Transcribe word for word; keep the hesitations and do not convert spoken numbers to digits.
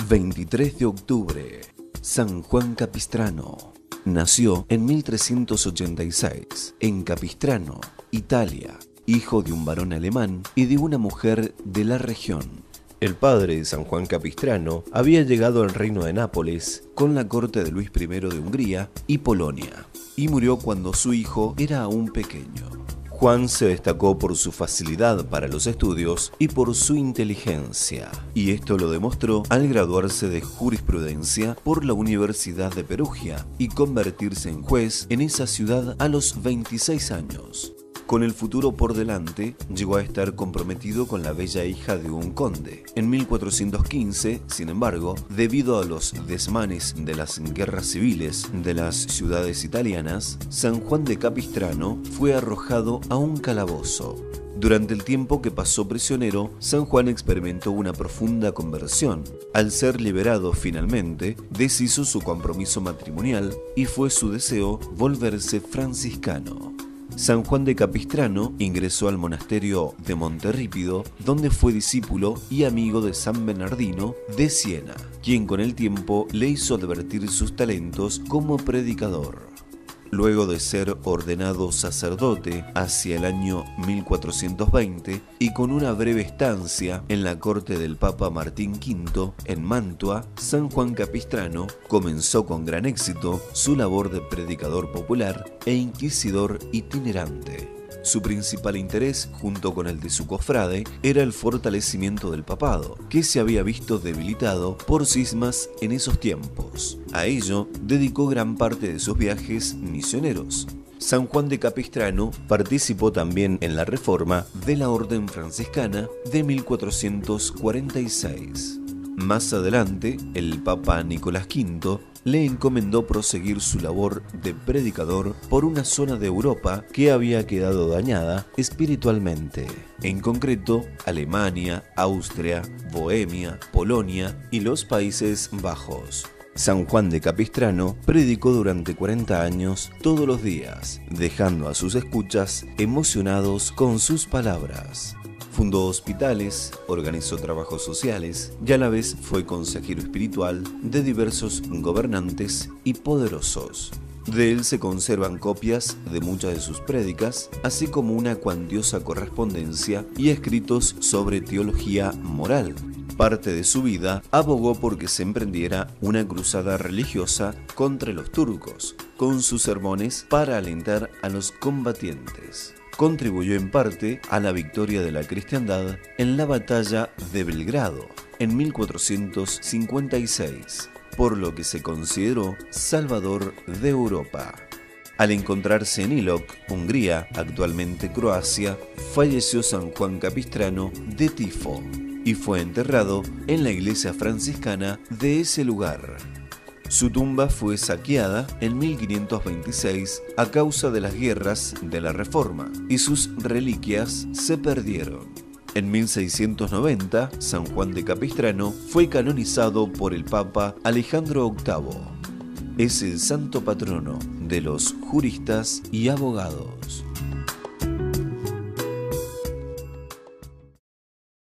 veintitrés de octubre. San Juan Capistrano. Nació en mil trescientos ochenta y seis en Capistrano, Italia, hijo de un varón alemán y de una mujer de la región. El padre de San Juan Capistrano había llegado al reino de Nápoles con la corte de Luis primero de Hungría y Polonia, y murió cuando su hijo era aún pequeño. Juan se destacó por su facilidad para los estudios y por su inteligencia, y esto lo demostró al graduarse de jurisprudencia por la Universidad de Perugia y convertirse en juez en esa ciudad a los veintiséis años. Con el futuro por delante, llegó a estar comprometido con la bella hija de un conde. En mil cuatrocientos quince, sin embargo, debido a los desmanes de las guerras civiles de las ciudades italianas, San Juan de Capistrano fue arrojado a un calabozo. Durante el tiempo que pasó prisionero, San Juan experimentó una profunda conversión. Al ser liberado finalmente, deshizo su compromiso matrimonial y fue su deseo volverse franciscano. San Juan de Capistrano ingresó al monasterio de Monterrípido, donde fue discípulo y amigo de San Bernardino de Siena, quien con el tiempo le hizo advertir sus talentos como predicador. Luego de ser ordenado sacerdote hacia el año mil cuatrocientos veinte y con una breve estancia en la corte del Papa Martín quinto en Mantua, San Juan Capistrano comenzó con gran éxito su labor de predicador popular e inquisidor itinerante. Su principal interés, junto con el de su cofrade, era el fortalecimiento del papado, que se había visto debilitado por cismas en esos tiempos. A ello dedicó gran parte de sus viajes misioneros. San Juan de Capistrano participó también en la reforma de la Orden Franciscana de mil cuatrocientos cuarenta y seis. Más adelante, el Papa Nicolás quinto le encomendó proseguir su labor de predicador por una zona de Europa que había quedado dañada espiritualmente, en concreto Alemania, Austria, Bohemia, Polonia y los Países Bajos. San Juan de Capistrano predicó durante cuarenta años todos los días, dejando a sus escuchas emocionados con sus palabras. Fundó hospitales, organizó trabajos sociales y a la vez fue consejero espiritual de diversos gobernantes y poderosos. De él se conservan copias de muchas de sus prédicas, así como una cuantiosa correspondencia y escritos sobre teología moral. Parte de su vida abogó porque se emprendiera una cruzada religiosa contra los turcos, con sus sermones para alentar a los combatientes. Contribuyó en parte a la victoria de la cristiandad en la batalla de Belgrado en mil cuatrocientos cincuenta y seis, por lo que se consideró Salvador de Europa. Al encontrarse en Ilok, Hungría, actualmente Croacia, falleció San Juan Capistrano de tifo y fue enterrado en la iglesia franciscana de ese lugar. Su tumba fue saqueada en mil quinientos veintiséis a causa de las guerras de la Reforma y sus reliquias se perdieron. En mil seiscientos noventa, San Juan de Capistrano fue canonizado por el Papa Alejandro octavo. Es el santo patrono de los juristas y abogados.